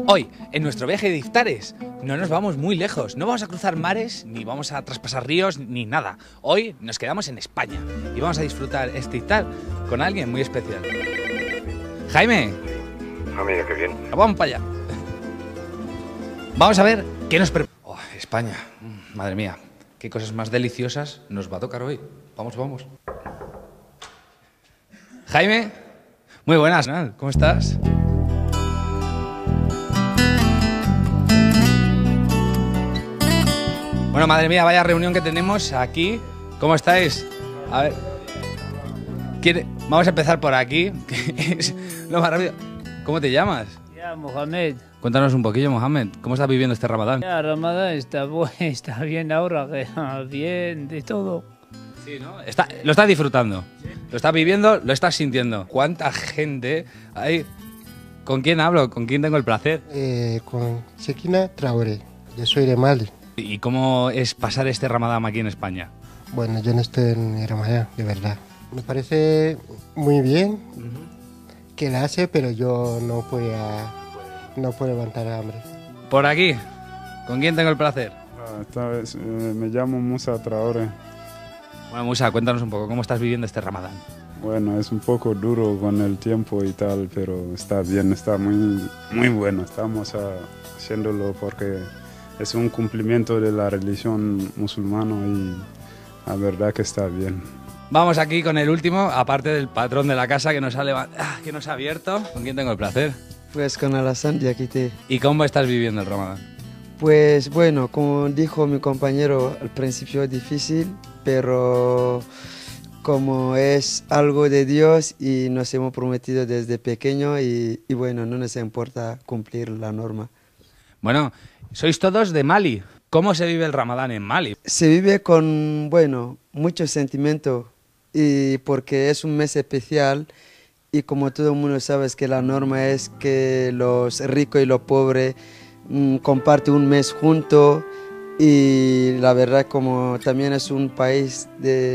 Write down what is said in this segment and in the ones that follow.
Hoy, en nuestro viaje de iftares, no nos vamos muy lejos. No vamos a cruzar mares, ni vamos a traspasar ríos, ni nada. Hoy nos quedamos en España y vamos a disfrutar este iftar con alguien muy especial. Jaime. Ah, mira, qué bien. Vamos para allá. Vamos a ver qué nos prepara. Oh, España, madre mía, qué cosas más deliciosas nos va a tocar hoy. Vamos, vamos. Jaime, muy buenas, ¿no? ¿Cómo estás? Bueno, madre mía, vaya reunión que tenemos aquí. ¿Cómo estáis? A ver. Vamos a empezar por aquí, que es lo más rápido. ¿Cómo te llamas? Ya, Mohamed. Cuéntanos un poquillo, Mohamed. ¿Cómo estás viviendo este Ramadán? Ya, Ramadán está bien ahora, bien de todo. Sí, ¿no? Lo estás disfrutando. Lo estás viviendo, lo estás sintiendo. ¿Cuánta gente hay? ¿Con quién hablo? ¿Con quién tengo el placer? Con Sekina Traoré. Yo soy de Mali. ¿Y cómo es pasar este Ramadán aquí en España? Bueno, yo no estoy en Ramadán, de verdad. Me parece muy bien que la hace, pero yo no puedo levantar hambre. Por aquí, ¿con quién tengo el placer? Esta vez me llamo Musa Traoré. Bueno, Musa, cuéntanos un poco, ¿cómo estás viviendo este Ramadán? Bueno, es un poco duro con el tiempo y tal, pero está bien, está muy bueno. Estamos haciéndolo porque es un cumplimiento de la religión musulmana y la verdad que está bien. Vamos aquí con el último, aparte del patrón de la casa que nos ha abierto. ¿Con quién tengo el placer? Pues con Alassane Diakité. ¿Y cómo estás viviendo el Ramadán? Pues bueno, como dijo mi compañero, al principio es difícil, pero como es algo de Dios y nos hemos prometido desde pequeño y bueno, no nos importa cumplir la norma. Bueno, sois todos de Mali. ¿Cómo se vive el Ramadán en Mali? Se vive con, bueno, mucho sentimiento y porque es un mes especial y como todo el mundo sabe que la norma es que los ricos y los pobres comparten un mes juntos y la verdad como también es un país de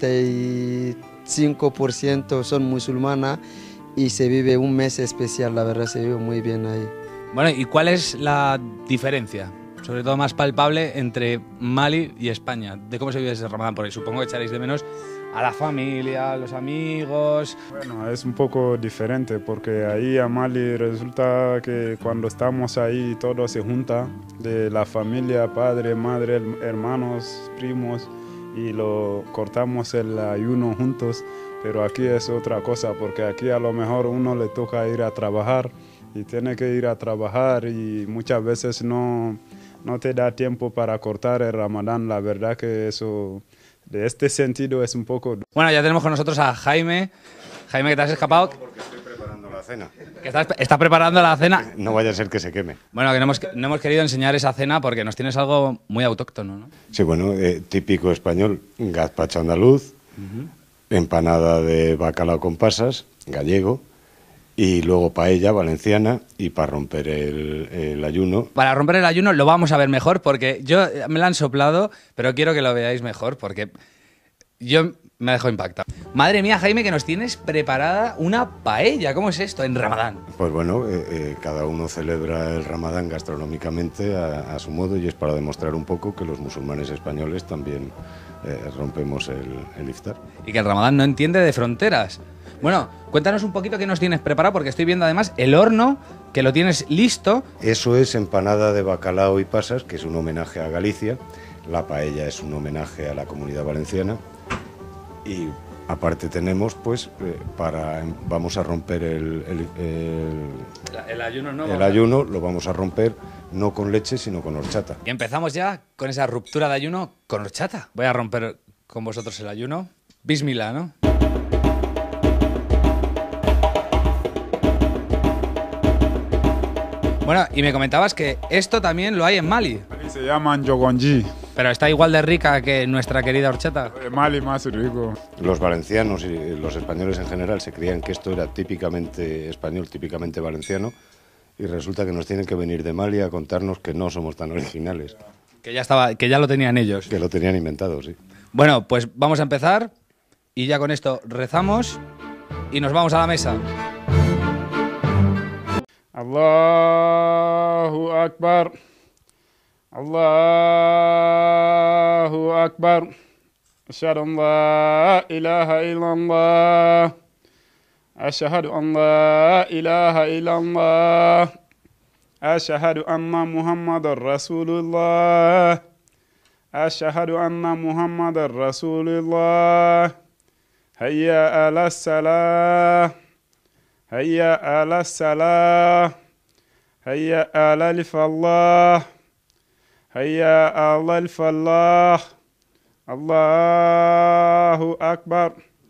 95% son musulmanas y se vive un mes especial, la verdad se vive muy bien ahí. Bueno, ¿y cuál es la diferencia, sobre todo más palpable, entre Mali y España? ¿De cómo se vive ese Ramadán por ahí? Supongo que echaréis de menos a la familia, a los amigos. Bueno, es un poco diferente porque ahí a Mali resulta que cuando estamos ahí todo se junta, de la familia, padre, madre, hermanos, primos, y lo cortamos el ayuno juntos, pero aquí es otra cosa porque aquí a lo mejor uno le toca ir a trabajar y tiene que ir a trabajar y muchas veces no te da tiempo para cortar el Ramadán. La verdad que eso, de este sentido, es un poco... Bueno, ya tenemos con nosotros a Jaime. Jaime, que te has escapado. Porque estoy preparando la cena. Que estás preparando la cena. No vaya a ser que se queme. Bueno, que no hemos querido enseñar esa cena porque nos tienes algo muy autóctono, ¿no? Sí, bueno, típico español, gazpacho andaluz, empanada de bacalao con pasas, gallego, y luego paella valenciana y para romper el ayuno. Para romper el ayuno lo vamos a ver mejor porque yo me la han soplado, pero quiero que lo veáis mejor porque yo me dejo impactado. Madre mía, Jaime, que nos tienes preparada una paella. ¿Cómo es esto en Ramadán? Pues bueno, cada uno celebra el Ramadán gastronómicamente a su modo y es para demostrar un poco que los musulmanes españoles también rompemos el iftar. Y que el Ramadán no entiende de fronteras. Bueno, cuéntanos un poquito qué nos tienes preparado, porque estoy viendo además el horno, que lo tienes listo. Eso es empanada de bacalao y pasas, que es un homenaje a Galicia. La paella es un homenaje a la Comunidad Valenciana. Y aparte tenemos, pues, vamos a romper el ayuno, ¿no? El ayuno lo vamos a romper no con leche, sino con horchata. Y empezamos ya con esa ruptura de ayuno con horchata. Voy a romper con vosotros el ayuno. Bismillah, ¿no? Bueno, y me comentabas que esto también lo hay en Mali. Se llaman yogonji. Pero está igual de rica que nuestra querida horchata. Mali más rico. Los valencianos y los españoles en general se creían que esto era típicamente español, típicamente valenciano, y resulta que nos tienen que venir de Mali a contarnos que no somos tan originales. Que ya lo tenían ellos. Que lo tenían inventado, sí. Bueno, pues vamos a empezar y ya con esto rezamos y nos vamos a la mesa. Allahu Akbar. Allahu Akbar. Ashhadu an la ilaha illallah. Ashhadu an la ilaha illallah. Ashhadu anna Muhammadar Rasulullah. Ashhadu anna Muhammadar Rasulullah. Hayya ala salah. Hayya ala salah. Hayya ala al-falah. Hayya ala al-falah. Allahu Akbar.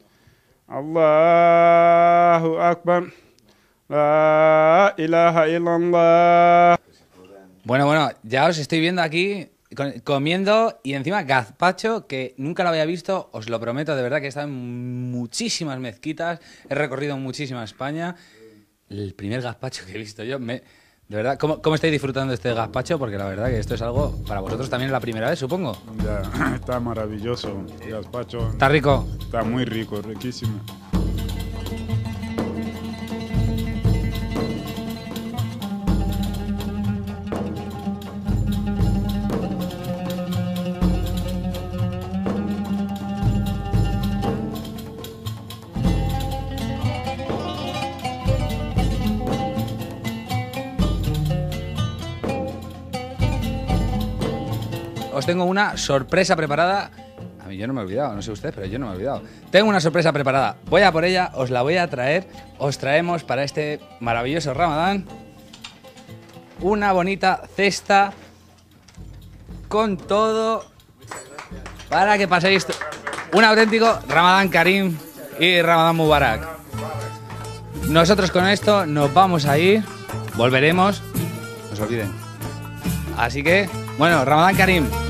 Allahu Akbar. La ilaha illallah. Bueno, ya os estoy viendo aquí comiendo y encima gazpacho, que nunca lo había visto, os lo prometo, de verdad que he estado en muchísimas mezquitas, he recorrido muchísima España. El primer gazpacho que he visto yo, de verdad, ¿cómo estáis disfrutando de este gazpacho? Porque la verdad que esto es algo, para vosotros también es la primera vez, supongo. Ya, está maravilloso el gazpacho. ¿Está rico? Está muy rico, riquísimo. Os tengo una sorpresa preparada. A mí yo no me he olvidado, no sé usted, pero yo no me he olvidado. Tengo una sorpresa preparada. Voy a por ella, os la voy a traer. Os traemos para este maravilloso Ramadán una bonita cesta con todo para que paséis un auténtico Ramadán Karim y Ramadán Mubarak. Nosotros con esto nos vamos a ir, volveremos, no se olviden. Así que, bueno, Ramadán Karim.